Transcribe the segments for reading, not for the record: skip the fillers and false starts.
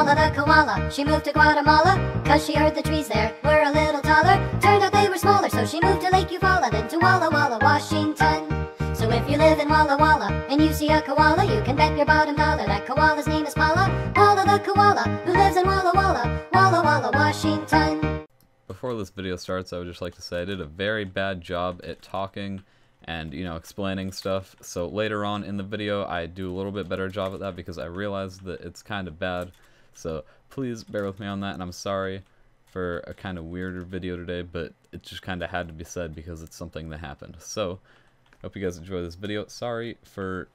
Paula the koala, she moved to Guatemala, 'cause she heard the trees there were a little taller. Turned out they were smaller, so she moved to Lake Eufaula, then to Walla Walla, Washington. So if you live in Walla Walla and you see a koala, you can bet your bottom dollar that koala's name is Paula. Paula the koala, who lives in Walla Walla, Walla Walla, Washington. Before this video starts, I would just like to say I did a very bad job at talking and, explaining stuff. So later on in the video, I do a little bit better job at that because I realized that it's kind of bad. So please bear with me on that, and I'm sorry for a kind of weirder video today, but it just kind of had to be said because it's something that happened. So hope you guys enjoy this video. Sorry for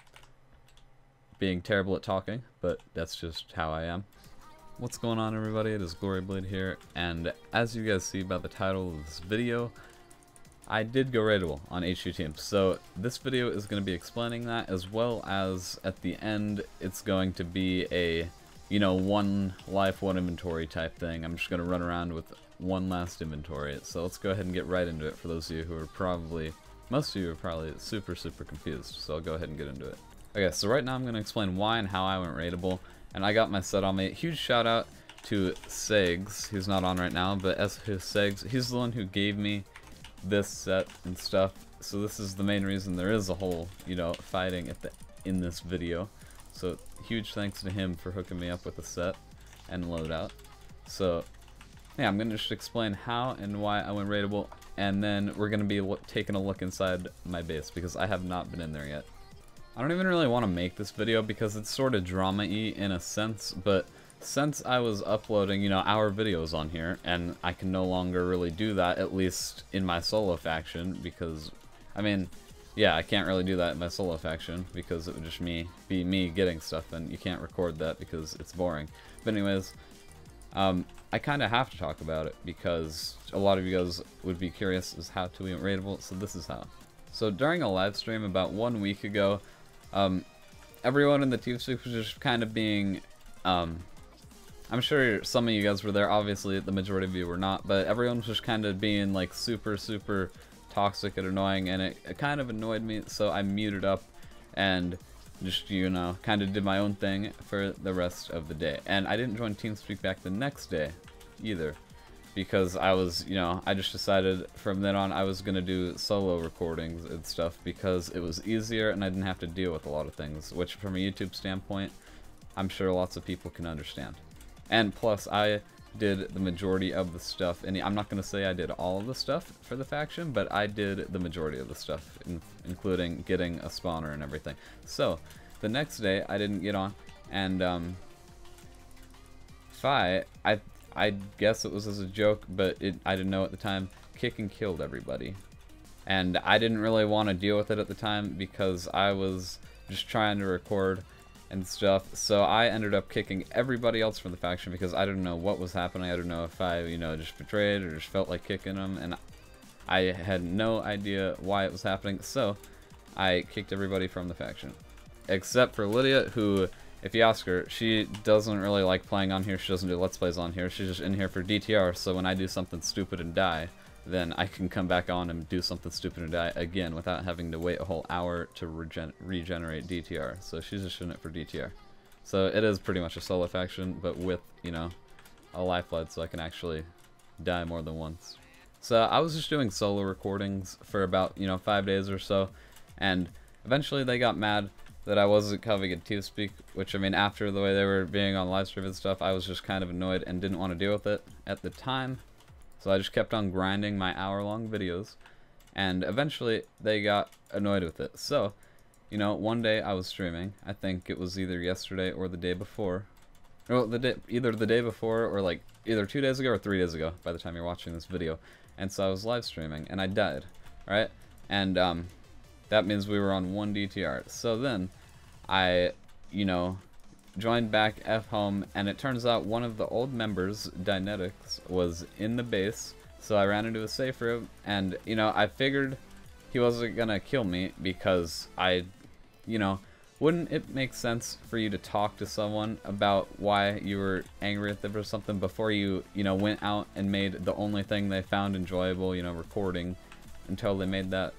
being terrible at talking, but that's just how I am. What's going on, everybody? It is Gloryblade here, and as you guys see by the title of this video, I did go raidable on HQ Teams. So this video is going to be explaining that, as well as at the end it's going to be a one life, one inventory type thing. I'm just going to run around with one last inventory. So let's go ahead and get right into it for those of you who are probably, most of you are probably super confused. So I'll go ahead and get into it. Okay, so right now I'm going to explain why and how I went raidable, and I got my set on me. Huge shout out to Segs. He's not on right now, but as his Segs, he's the one who gave me this set and stuff. So this is the main reason there is a whole fighting in this video. So huge thanks to him for hooking me up with the set and loadout. So yeah, I'm gonna just explain how and why I went raidable, and then we're gonna be taking a look inside my base because I have not been in there yet. I don't even really want to make this video because it's sort of drama-y in a sense, but since I was uploading, our videos on here, and I can no longer really do that, at least in my solo faction, because, yeah, I can't really do that in my solo faction, because it would just be me getting stuff, and you can't record that because it's boring. But anyways, I kind of have to talk about it, because a lot of you guys would be curious as how to be raidable, so this is how. So during a live stream about 1 week ago, everyone in the TeamSpeak was just kind of being, I'm sure some of you guys were there, obviously the majority of you were not, but everyone was just kind of being like super toxic and annoying, and it kind of annoyed me, so I muted up and just, kind of did my own thing for the rest of the day. And I didn't join TeamSpeak back the next day either, because I was, I just decided from then on I was going to do solo recordings and stuff because it was easier and I didn't have to deal with a lot of things, which from a YouTube standpoint, I'm sure lots of people can understand. And plus, I did the majority of the stuff, and I'm not going to say I did all of the stuff for the faction, but I did the majority of the stuff, including getting a spawner and everything. So, the next day, I didn't get on, and Fi, I guess it was as a joke, but I didn't know at the time, kick and killed everybody. And I didn't really want to deal with it at the time because I was just trying to record and stuff, so I ended up kicking everybody else from the faction because I didn't know what was happening. I didn't know if I, just betrayed or just felt like kicking them, and I had no idea why it was happening, so I kicked everybody from the faction. Except for Lydia, who, if you ask her, she doesn't really like playing on here. She doesn't do Let's Plays on here. She's just in here for DTR, so when I do something stupid and die, then I can come back on and do something stupid and die again without having to wait a whole hour to regenerate DTR. So she's just in it for DTR. So it is pretty much a solo faction, but with, a lifeline so I can actually die more than once. So I was just doing solo recordings for about, 5 days or so, and eventually they got mad that I wasn't coming in TeamSpeak, which, after the way they were being on live stream and stuff, I was just kind of annoyed and didn't want to deal with it at the time. So I just kept on grinding my hour-long videos, and eventually they got annoyed with it. So, one day I was streaming. I think it was either yesterday or the day before. Well, either the day before or either 2 days ago or 3 days ago by the time you're watching this video. And so I was live streaming, and I died, right? And that means we were on 1 DTR. So then I, joined back F home, and it turns out one of the old members, Dynetics, was in the base, so I ran into a safe room, and I figured he wasn't gonna kill me because wouldn't it make sense for you to talk to someone about why you were angry at them or something before you went out and made the only thing they found enjoyable, recording, until they made that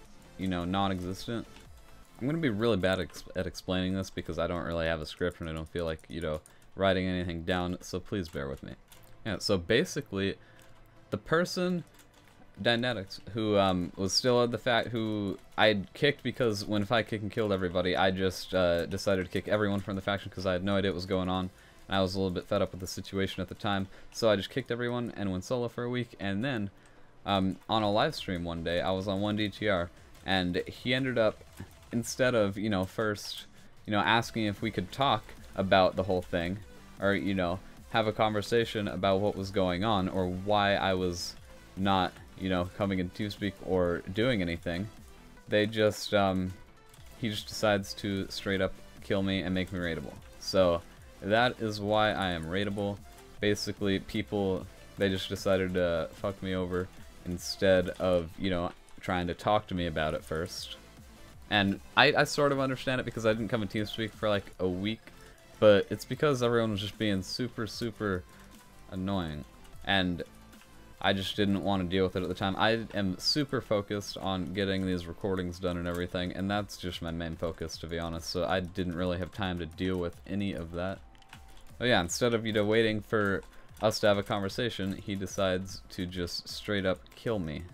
non-existent? I'm going to be really bad at explaining this because I don't really have a script and I don't feel like, writing anything down, so please bear with me. Yeah, so basically, the person, Dynetics, who was still at the fact who I'd kicked because when if I kick and killed everybody, I just decided to kick everyone from the faction because I had no idea what was going on. And I was a little bit fed up with the situation at the time, so I just kicked everyone and went solo for a week. And then on a live stream one day, I was on 1DTR, and he ended up, instead of, you know, first, you know, asking if we could talk about the whole thing, or, you know, have a conversation about what was going on, or why I was not, you know, coming in TeamSpeak or doing anything, they just, he just decides to straight up kill me and make me raidable. So that is why I am raidable. Basically, people, they just decided to fuck me over instead of, you know, trying to talk to me about it first. And I sort of understand it because I didn't come in TeamSpeak for like a week, but it's because everyone was just being super, super annoying. And I just didn't want to deal with it at the time. I am super focused on getting these recordings done and everything, and that's just my main focus, to be honest, so I didn't really have time to deal with any of that. Oh yeah, instead of, you know, waiting for us to have a conversation, he decides to just straight up kill me.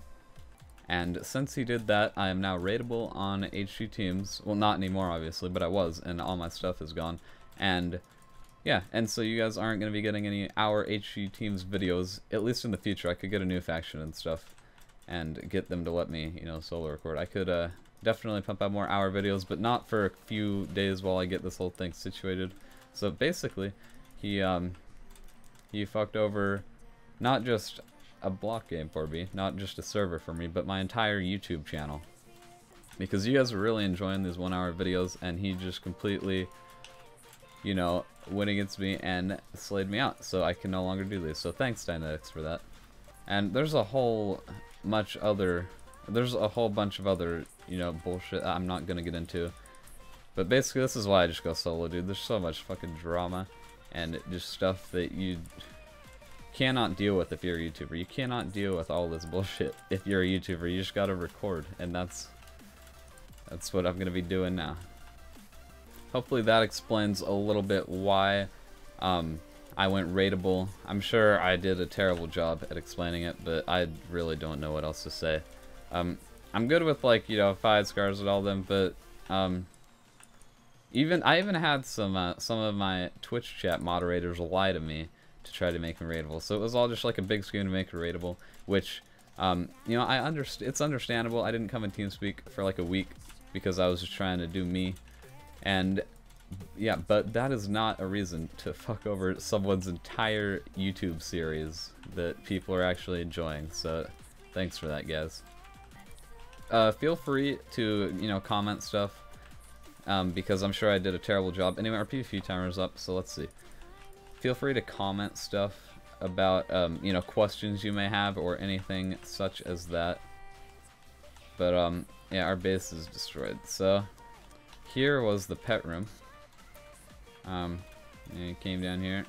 And since he did that, I am now raidable on HG Teams. Well, not anymore, obviously, but I was, and all my stuff is gone. And yeah, and so you guys aren't going to be getting any our HG Teams videos, at least in the future. I could get a new faction and stuff, and get them to let me, you know, solo record. I could definitely pump out more our videos, but not for a few days while I get this whole thing situated. So basically, he fucked over not just a block game for me, not just a server for me, but my entire YouTube channel. Because you guys were really enjoying these 1 hour videos, and he just completely, you know, went against me and slayed me out, so I can no longer do these. So thanks, Dynetics, for that. And there's a whole bunch of other, you know, bullshit I'm not gonna get into. But basically, this is why I just go solo, dude. There's so much fucking drama and just stuff that you cannot deal with if you're a YouTuber. You cannot deal with all this bullshit if you're a YouTuber. You just gotta record, and that's what I'm gonna be doing now. Hopefully that explains a little bit why I went raidable. I'm sure I did a terrible job at explaining it, but I really don't know what else to say. I'm good with, like, you know, 5 scars and all them, but I even had some of my Twitch chat moderators lie to me to try to make me raidable. So it was all just like a big scheme to make me raidable, which you know, it's understandable. I didn't come in TeamSpeak for like a week because I was just trying to do me. And yeah, but that is not a reason to fuck over someone's entire YouTube series that people are actually enjoying. So thanks for that, guys. Feel free to, you know, comment stuff, because I'm sure I did a terrible job. Anyway, our PvP timer's up, so let's see. Feel free to comment stuff about, you know, questions you may have or anything such as that. But yeah, our base is destroyed. So here was the pet room. And it came down here.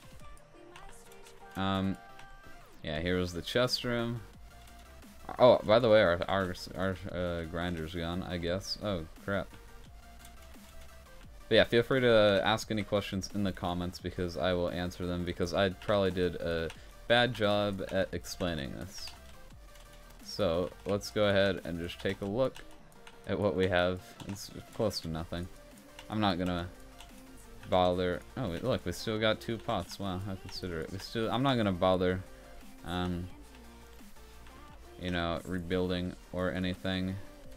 Yeah, here was the chest room. Oh, by the way, our grinder's gone, I guess. Oh, crap. But yeah, feel free to ask any questions in the comments because I will answer them, because I probably did a bad job at explaining this. So, let's go ahead and just take a look at what we have. It's close to nothing. I'm not gonna bother. Oh, wait, look, we still got 2 pots. Wow, how considerate. I'm not gonna bother, you know, rebuilding or anything.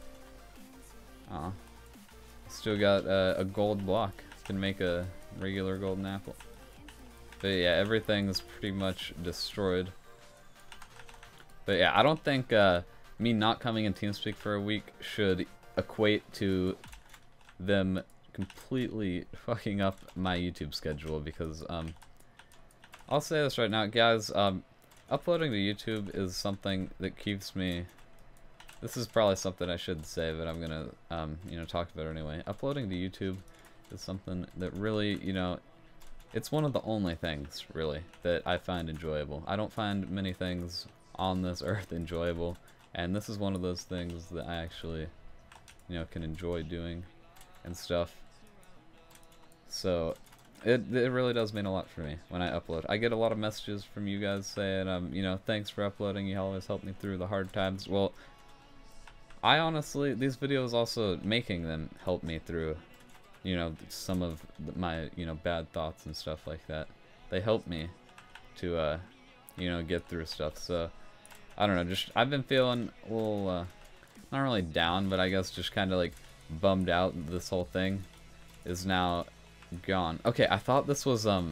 Still got a gold block. Can make a regular golden apple. But yeah, everything's pretty much destroyed. But yeah, I don't think me not coming in TeamSpeak for a week should equate to them completely fucking up my YouTube schedule, because I'll say this right now, guys, uploading to YouTube is something that keeps me. This is probably something I should say, but I'm gonna you know, talk about it anyway. Uploading to YouTube is something that really, you know, it's one of the only things really that I find enjoyable. I don't find many things on this earth enjoyable, and this is one of those things that I actually, you know, can enjoy doing and stuff. So It really does mean a lot for me when I upload. I get a lot of messages from you guys saying, you know, thanks for uploading. You always help me through the hard times. Well, I honestly, these videos also making them help me through, you know, some of my, you know, bad thoughts and stuff like that. They help me to, you know, get through stuff. So, I don't know, just, I've been feeling a little, not really down, but I guess just kind of like bummed out. This whole thing is now gone. Okay, I thought this was, the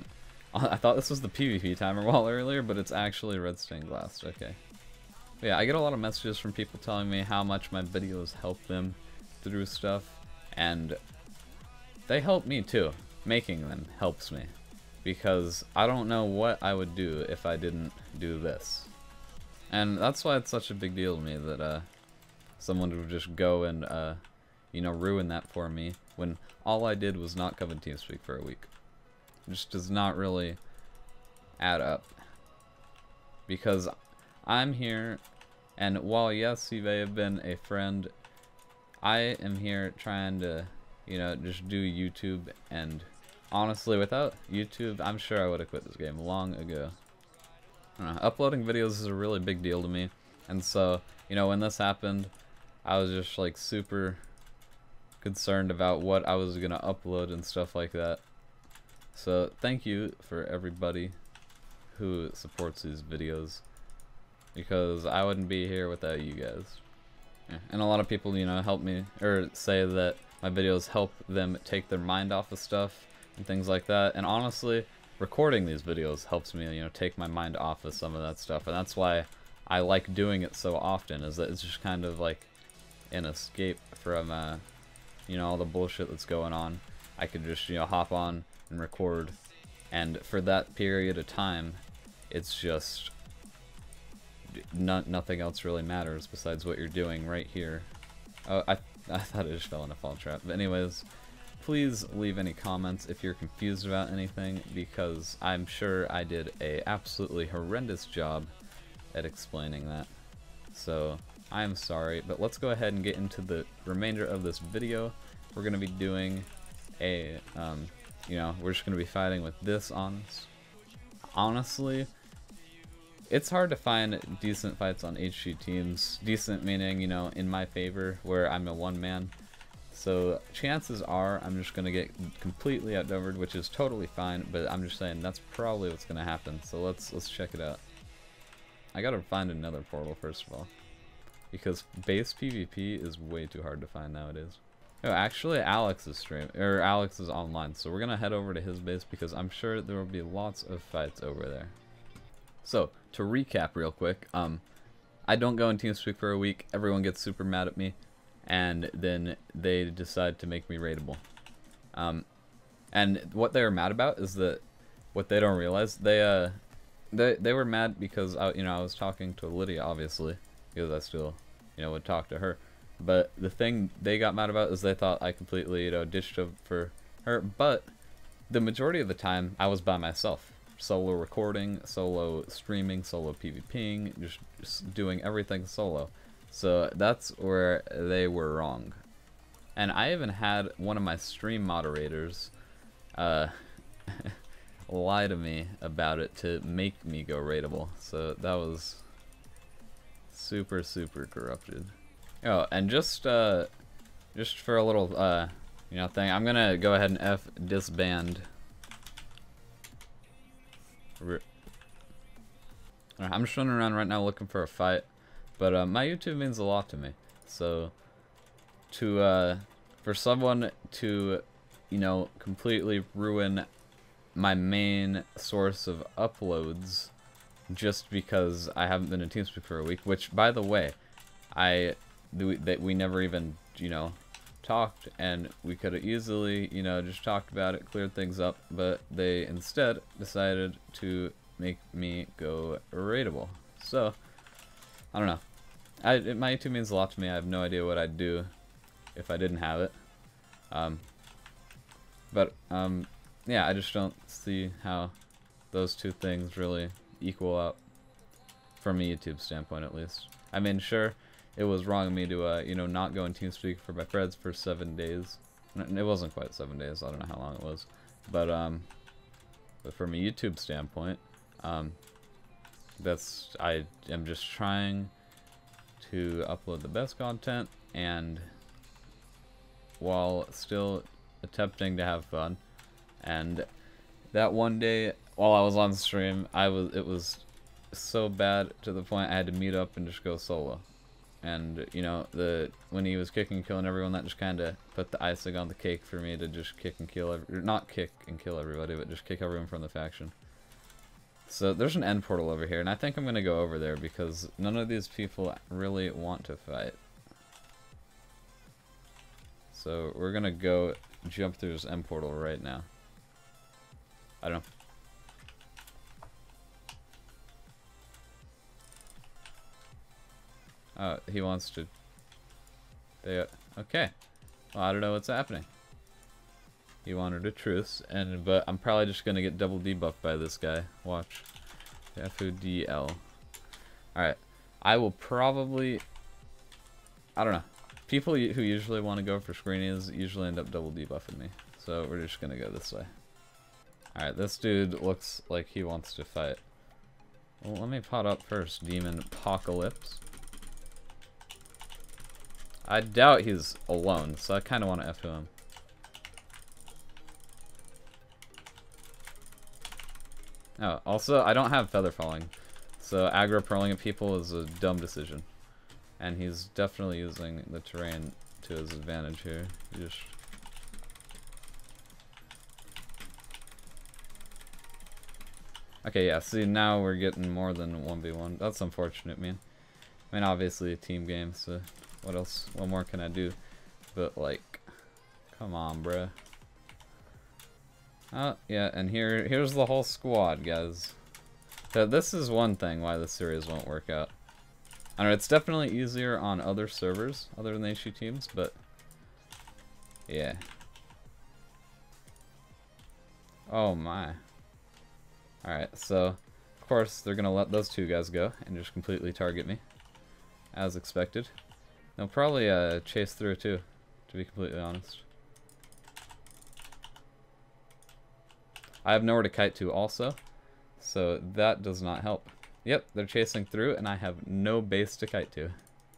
PvP timer wall earlier, but it's actually red stained glass. Okay. Yeah, I get a lot of messages from people telling me how much my videos help them through stuff, and they help me too. Making them helps me, because I don't know what I would do if I didn't do this. And that's why it's such a big deal to me that someone would just go and you know, ruin that for me when all I did was not come in TeamSpeak for a week. It just does not really add up, because I'm here, and while yes, he may have been a friend, I am here trying to, you know, just do YouTube, and honestly, without YouTube, I'm sure I would have quit this game long ago. I don't know, uploading videos is a really big deal to me, and so, you know, when this happened, I was just like super concerned about what I was gonna upload and stuff like that. So thank you for everybody who supports these videos, because I wouldn't be here without you guys. Yeah. And a lot of people, you know, help me, or say that my videos help them take their mind off of stuff and things like that. And honestly, recording these videos helps me, you know, take my mind off of some of that stuff. And that's why I like doing it so often, is that it's just kind of like an escape from, you know, all the bullshit that's going on. I could just, you know, hop on and record, and for that period of time, it's just nothing else really matters besides what you're doing right here. Oh, I thought I just fell in a fall trap. But anyways, please leave any comments if you're confused about anything, because I'm sure I did a absolutely horrendous job at explaining that. So I'm sorry, but let's go ahead and get into the remainder of this video. We're going to be doing a, you know, we're just going to be fighting with this on us. Honestly, it's hard to find decent fights on HG teams. Decent meaning, you know, in my favor, where I'm a one-man. So chances are I'm just going to get completely outnumbered, which is totally fine, but I'm just saying that's probably what's going to happen. So let's check it out. I got to find another portal first of all, because base PvP is way too hard to find nowadays. Oh, actually Alex is Alex is online, so we're going to head over to his base, because I'm sure there will be lots of fights over there. So, to recap real quick, I don't go in TeamSpeak for a week, everyone gets super mad at me, and then they decide to make me raidable. And what they were mad about is that, what they don't realize, they were mad because, you know, I was talking to Lydia, obviously, because I still, you know, would talk to her. But the thing they got mad about is they thought I completely, you know, ditched up for her, but the majority of the time, I was by myself. Solo recording, solo streaming, solo PvPing, just doing everything solo. So that's where they were wrong. And I even had one of my stream moderators lie to me about it to make me go raidable. So that was super, super corrupted. Oh, and just for a little, you know, thing, I'm gonna go ahead and disband. I'm just running around right now looking for a fight, but my YouTube means a lot to me. So for someone to, you know, completely ruin my main source of uploads just because I haven't been in TeamSpeak for a week, which, by the way, we never even, you know, talked, and we could have easily, you know, just talked about it, cleared things up, but they instead decided to make me go raidable. So I don't know, my YouTube means a lot to me. I have no idea what I'd do if I didn't have it, yeah, I just don't see how those two things really equal out from a YouTube standpoint, at least. I mean, sure, it was wrong of me to, you know, not go in TeamSpeak for my friends for 7 days. It wasn't quite 7 days, I don't know how long it was. But from a YouTube standpoint, I am just trying to upload the best content, and while still attempting to have fun. And that one day while I was on stream, it was so bad to the point I had to meet up and just go solo. And you know, when he was kicking and killing everyone, that just kind of put the icing on the cake for me to just kick and kill not kick and kill everybody, but just kick everyone from the faction. So there's an end portal over here, and I think I'm gonna go over there because none of these people really want to fight. So we're gonna go jump through this end portal right now. I don't know. He wants to. Okay. Well, I don't know what's happening. He wanted a truce, but I'm probably just gonna get double debuffed by this guy. Watch. FODL. Alright. I will probably. I don't know. People who usually want to go for screenies usually end up double debuffing me. So we're just gonna go this way. Alright, this dude looks like he wants to fight. Well, let me pot up first, Demon Apocalypse. I doubt he's alone, so I kind of want to F to him. Oh, also, I don't have Feather Falling, so aggro pearling at people is a dumb decision. And he's definitely using the terrain to his advantage here. Okay, yeah, see, now we're getting more than 1v1. That's unfortunate, man. I mean, obviously a team game, so what else? What more can I do? But, like, come on, bruh. Oh, yeah, and here's the whole squad, guys. So this is one thing why this series won't work out. I don't know, it's definitely easier on other servers, other than the HG teams, but yeah. Oh my. Alright, so of course they're gonna let those two guys go and just completely target me, as expected. They'll probably chase through too, to be completely honest. I have nowhere to kite to also, so that does not help. Yep, they're chasing through, and I have no base to kite to.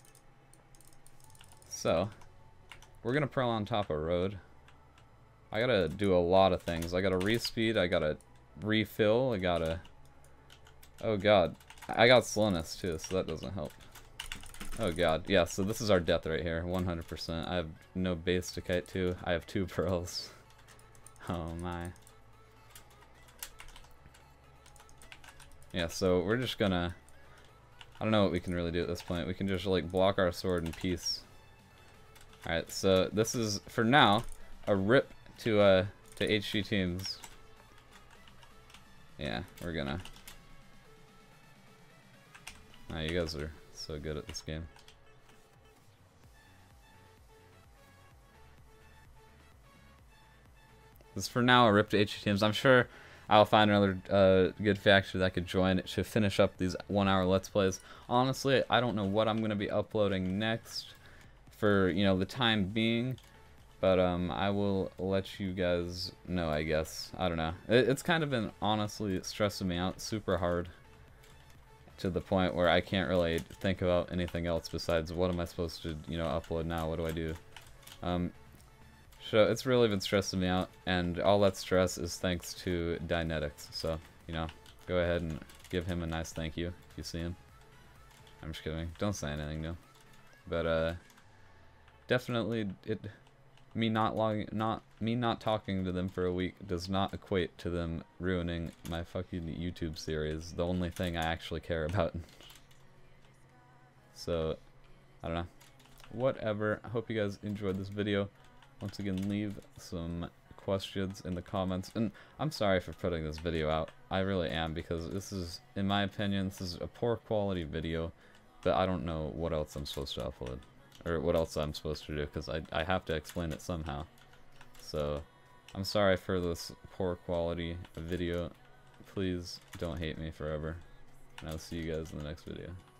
So, we're gonna pearl on top of road. I gotta do a lot of things. I gotta respeed, I gotta refill, I gotta... Oh god. I got slowness too, so that doesn't help. Oh god. Yeah, so this is our death right here, 100%. I have no base to kite to. I have 2 pearls. Oh my. Yeah, so we're just gonna... I don't know what we can really do at this point. We can just, like, block our sword in peace. Alright, so this is, for now, a rip to HG teams. Yeah, we're gonna... Wow, you guys are so good at this game. This is for now a rip to HG teams. I'm sure I'll find another good faction that I could join to finish up these 1-hour Let's Plays. Honestly, I don't know what I'm going to be uploading next for, you know, the time being. But I will let you guys know, I guess. I don't know. It's kind of been, honestly, stressing me out super hard. To the point where I can't really think about anything else besides what am I supposed to, you know, upload now? What do I do? So it's really been stressing me out, and all that stress is thanks to Dynetics. So, you know, go ahead and give him a nice thank you if you see him. I'm just kidding. Don't say anything, no. But definitely me not talking to them for a week does not equate to them ruining my fucking YouTube series. The only thing I actually care about. So, I don't know. Whatever. I hope you guys enjoyed this video. Once again, leave some questions in the comments. And I'm sorry for putting this video out. I really am, because this is, in my opinion, this is a poor quality video. But I don't know what else I'm supposed to upload. Or what else I'm supposed to do, because I have to explain it somehow. So, I'm sorry for this poor quality video. Please don't hate me forever. And I'll see you guys in the next video.